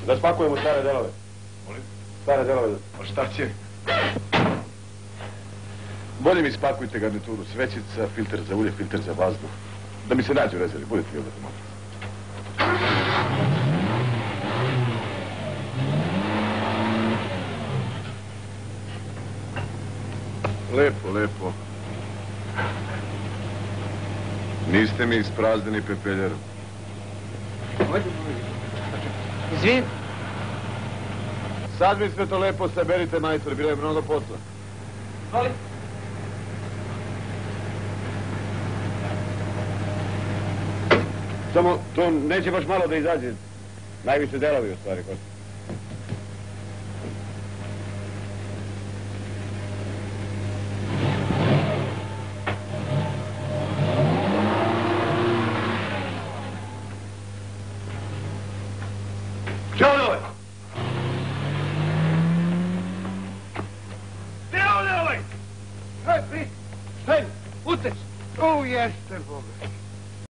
Da spakujemo stare delove. Molim? Stare delove. A šta će? Bolje mi spakujte garnituru, svećica, filter za ulje, filter za vazduh. Da mi se nađe u rezervi, budete mi odati, molim. Lepo, lepo. Niste mi ispraznili pepeljaru. Izvin. Sad mi sve to lepo saberite, majstor, bilo je mnogo posla. Molim. Samo, to neće baš malo da izađe. Najviše delovi u stvari, Kosta. Ćao dole! Hej, uteć! O, jeste, Boga.